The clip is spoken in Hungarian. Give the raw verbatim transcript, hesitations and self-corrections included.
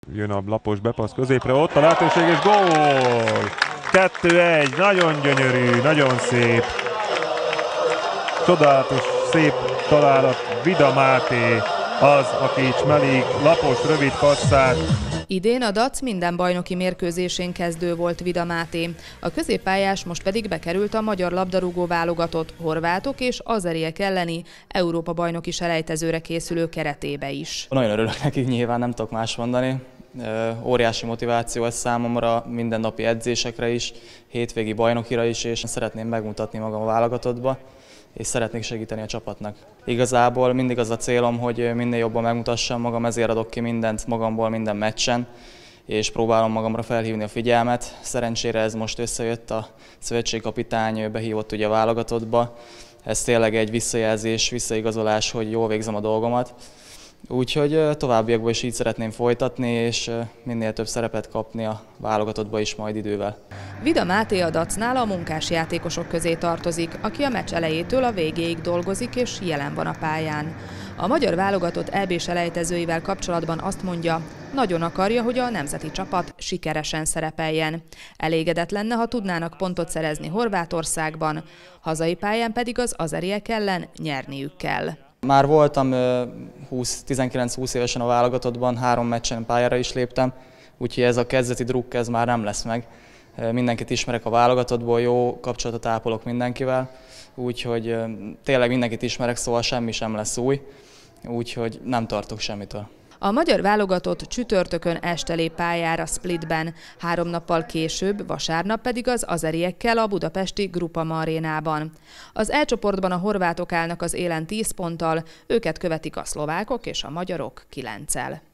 Jön a lapos bepassz középre, ott a lehetőség és gól! kettő egy, nagyon gyönyörű, nagyon szép. Csodálatos, szép találat. Vida Máté az, aki csmelik lapos, rövid passzát. Idén a dé á cé minden bajnoki mérkőzésén kezdő volt Vida Máté. A középpályás most pedig bekerült a magyar labdarúgó válogatott horvátok és azeriek elleni Európa-bajnoki selejtezőre készülő keretébe is. Nagyon örülök neki, nyilván nem tudok más mondani. Óriási motiváció ez számomra mindennapi edzésekre is, hétvégi bajnokira is, és szeretném megmutatni magam a válogatottba, és szeretnék segíteni a csapatnak. Igazából mindig az a célom, hogy minél jobban megmutassam magam, ezért adok ki mindent magamból minden meccsen, és próbálom magamra felhívni a figyelmet. Szerencsére ez most összejött, a szövetségkapitány behívott ugye a válogatottba. Ez tényleg egy visszajelzés, visszaigazolás, hogy jól végzem a dolgomat. Úgyhogy továbbiakban is így szeretném folytatni, és minél több szerepet kapni a válogatottba is majd idővel. Vida Máté a dé á cé-nál a munkás játékosok közé tartozik, aki a meccs elejétől a végéig dolgozik és jelen van a pályán. A magyar válogatott é bé selejtezőivel kapcsolatban azt mondja, nagyon akarja, hogy a nemzeti csapat sikeresen szerepeljen. Elégedett lenne, ha tudnának pontot szerezni Horvátországban, hazai pályán pedig az azeriek ellen nyerniük kell. Már voltam tizenkilenc-húsz évesen a válogatottban, három meccsen pályára is léptem, úgyhogy ez a kezdeti drukk ez már nem lesz meg. Mindenkit ismerek a válogatottból, jó kapcsolatot ápolok mindenkivel, úgyhogy tényleg mindenkit ismerek, szóval semmi sem lesz új, úgyhogy nem tartok semmitől. A magyar válogatott csütörtökön este lép pályára Splitben, három nappal később, vasárnap pedig az azeriekkel a budapesti Groupama arénában. Az E csoportban a horvátok állnak az élen tíz ponttal, őket követik a szlovákok és a magyarok kilenccel.